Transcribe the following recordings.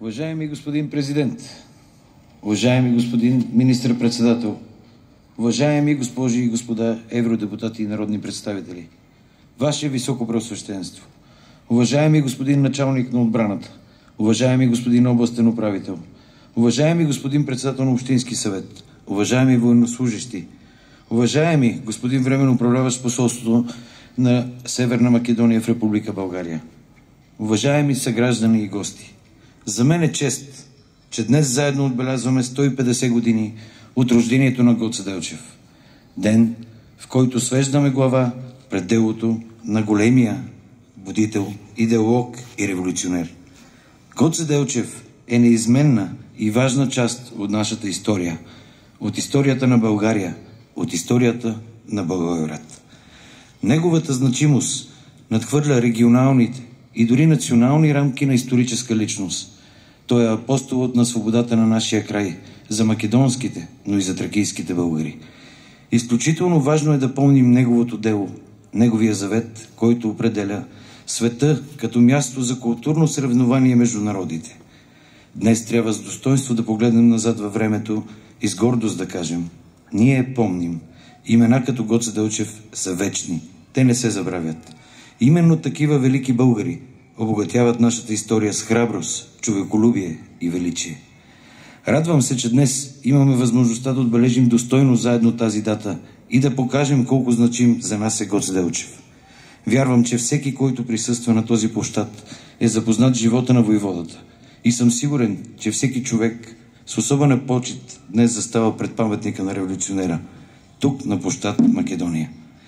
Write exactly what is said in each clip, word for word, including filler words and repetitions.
Уважаеми господин президент, уважаеми господин министър-председател, уважаеми госпожи и господа евродепутати и народни представители, Ваше Високопреосвещенство, уважаеми господин началник на отбраната, уважаеми господин областен управител, уважаеми господин председател на Общински съвет, уважаеми военнослужещи, уважаеми господин временно управляващ посолството на Северна Македония в Република България, уважаеми съграждани и гости, за мен е чест, че днес заедно отбелязваме сто и петдесет години от рождението на Гоце Делчев. Ден, в който свеждаме глава пред делото на големия будител, идеолог и революционер. Гоце Делчев е неизменна и важна част от нашата история, от историята на България, от историята на Благоевград. Неговата значимост надхвърля регионалните и дори национални рамки на историческа личност. Той е апостолът на свободата на нашия край, за македонските, но и за тракийските българи. Изключително важно е да помним неговото дело, неговия завет, който определя света като място за културно съревнование между народите. Днес трябва с достоинство да погледнем назад във времето и с гордост да кажем: ние помним. Имена като Гоце Делчев са вечни. Те не се забравят. Именно такива велики българи обогатяват нашата история с храброст, човеколюбие и величие. Радвам се, че днес имаме възможността да отбележим достойно заедно тази дата и да покажем колко значим за нас е Гоце Делчев. Вярвам, че всеки, който присъства на този площад, е запознат живота на войводата. И съм сигурен, че всеки човек с особена почит днес застава пред паметника на революционера, тук на площад Македония.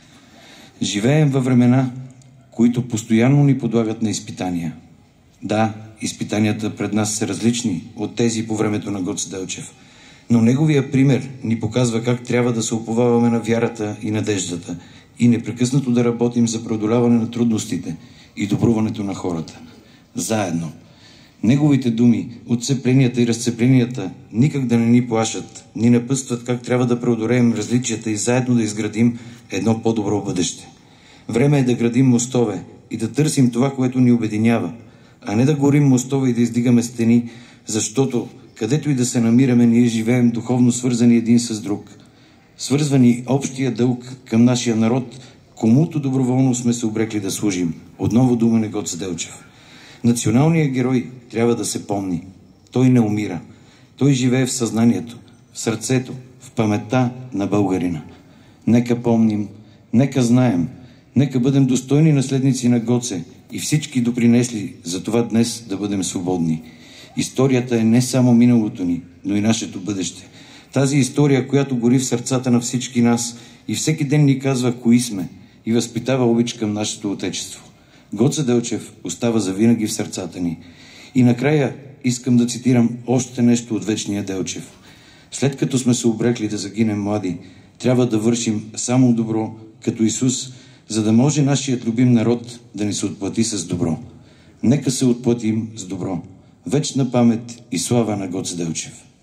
Живеем във времена, които постоянно ни подлагат на изпитания. Да, изпитанията пред нас са различни от тези по времето на Гоце Делчев, но неговия пример ни показва как трябва да се уповаваме на вярата и надеждата и непрекъснато да работим за преодоляване на трудностите и добруването на хората. Заедно. Неговите думи, отцепленията и разцепленията никак да не ни плашат, ни напъстват как трябва да преодолеем различията и заедно да изградим едно по-добро бъдеще. Време е да градим мостове и да търсим това, което ни обединява, а не да горим мостове и да издигаме стени, защото където и да се намираме, ние живеем духовно свързани един с друг. Свързвани общия дълг към нашия народ, комуто доброволно сме се обрекли да служим. Отново дума на Гоце Делчев. Националният герой трябва да се помни. Той не умира. Той живее в съзнанието, в сърцето, в паметта на българина. Нека помним, нека знаем, нека бъдем достойни наследници на Гоце и всички допринесли за това днес да бъдем свободни. Историята е не само миналото ни, но и нашето бъдеще. Тази история, която гори в сърцата на всички нас и всеки ден ни казва кои сме и възпитава обич към нашето отечество. Гоце Делчев остава завинаги в сърцата ни. И накрая искам да цитирам още нещо от вечния Делчев. След като сме се обрекли да загинем млади, трябва да вършим само добро, като Исус, за да може нашият любим народ да ни се отплати с добро. Нека се отплатим с добро. Вечна памет и слава на Гоце Делчев.